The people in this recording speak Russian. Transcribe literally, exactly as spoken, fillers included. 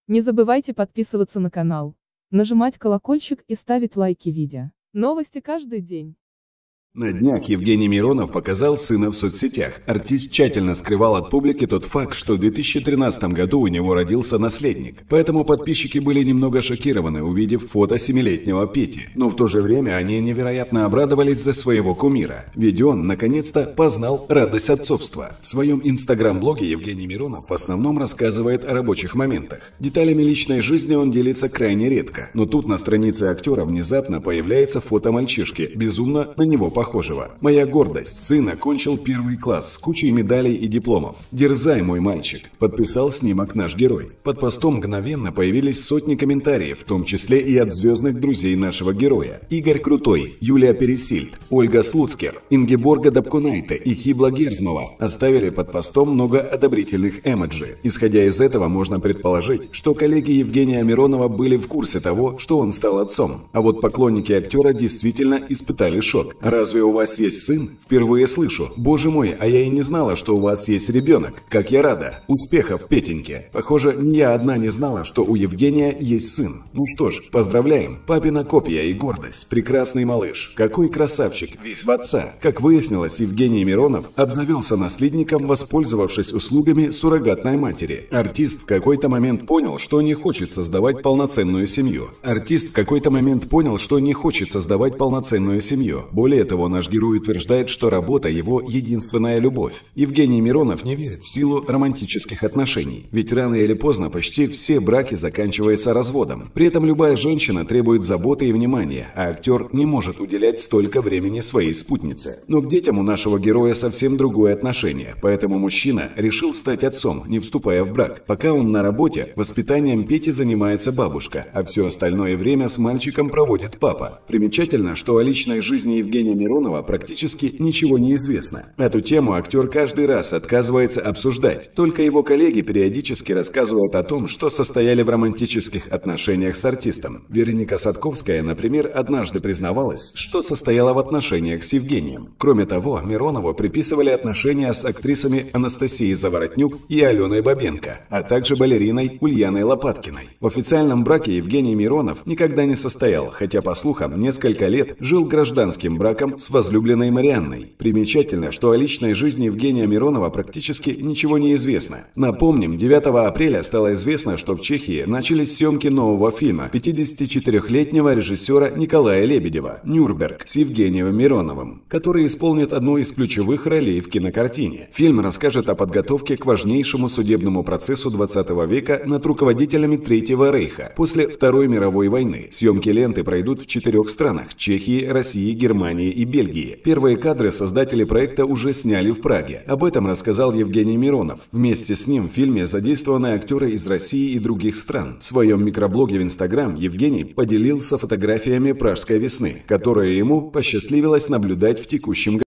Не забывайте подписываться на канал, нажимать колокольчик и ставить лайки видео. Новости каждый день. На днях Евгений Миронов показал сына в соцсетях. Артист тщательно скрывал от публики тот факт, что в две тысячи тринадцатом году у него родился наследник. Поэтому подписчики были немного шокированы, увидев фото семилетнего Пети. Но в то же время они невероятно обрадовались за своего кумира. Ведь он, наконец-то, познал радость отцовства. В своем инстаграм-блоге Евгений Миронов в основном рассказывает о рабочих моментах. Деталями личной жизни он делится крайне редко. Но тут на странице актера внезапно появляется фото мальчишки, безумно на него похожего. Похожего. Моя гордость. Сын окончил первый класс с кучей медалей и дипломов. Дерзай, мой мальчик. Подписал снимок наш герой. Под постом мгновенно появились сотни комментариев, в том числе и от звездных друзей нашего героя. Игорь Крутой, Юлия Пересильд, Ольга Слуцкер, Ингеборга Дапкунайте и Хибла Герзмова оставили под постом много одобрительных эмоджи. Исходя из этого, можно предположить, что коллеги Евгения Миронова были в курсе того, что он стал отцом. А вот поклонники актера действительно испытали шок. Разве у вас есть сын? Впервые слышу. Боже мой, а я и не знала, что у вас есть ребенок. Как я рада. Успехов, Петеньке. Похоже, не я одна не знала, что у Евгения есть сын. Ну что ж, поздравляем. Папина копия и гордость. Прекрасный малыш. Какой красавчик. Весь в отца. Как выяснилось, Евгений Миронов обзавелся наследником, воспользовавшись услугами суррогатной матери. Артист в какой-то момент понял, что не хочет создавать полноценную семью. Артист в какой-то момент понял, что не хочет создавать полноценную семью. Более того, наш герой утверждает, что работа – его единственная любовь. Евгений Миронов не верит в силу романтических отношений. Ведь рано или поздно почти все браки заканчиваются разводом. При этом любая женщина требует заботы и внимания, а актер не может уделять столько времени своей спутнице. Но к детям у нашего героя совсем другое отношение, поэтому мужчина решил стать отцом, не вступая в брак. Пока он на работе, воспитанием Пети занимается бабушка, а все остальное время с мальчиком проводит папа. Примечательно, что о личной жизни Евгения Миронова Миронова практически ничего не известно. Эту тему актер каждый раз отказывается обсуждать. Только его коллеги периодически рассказывают о том, что состояли в романтических отношениях с артистом. Вероника Садковская, например, однажды признавалась, что состояла в отношениях с Евгением. Кроме того, Миронову приписывали отношения с актрисами Анастасией Заворотнюк и Аленой Бабенко, а также балериной Ульяной Лопаткиной. В официальном браке Евгений Миронов никогда не состоял, хотя, по слухам, несколько лет жил гражданским браком с возлюбленной Марианной. Примечательно, что о личной жизни Евгения Миронова практически ничего не известно. Напомним, девятого апреля стало известно, что в Чехии начались съемки нового фильма пятидесятичетырёхлетнего режиссера Николая Лебедева «Нюрнберг» с Евгением Мироновым, который исполнит одну из ключевых ролей в кинокартине. Фильм расскажет о подготовке к важнейшему судебному процессу двадцатого века над руководителями Третьего рейха после Второй мировой войны. Съемки ленты пройдут в четырех странах – Чехии, России, Германии и Бельгии. Первые кадры создатели проекта уже сняли в Праге. Об этом рассказал Евгений Миронов. Вместе с ним в фильме задействованы актеры из России и других стран. В своем микроблоге в Инстаграм Евгений поделился фотографиями пражской весны, которые ему посчастливилось наблюдать в текущем году.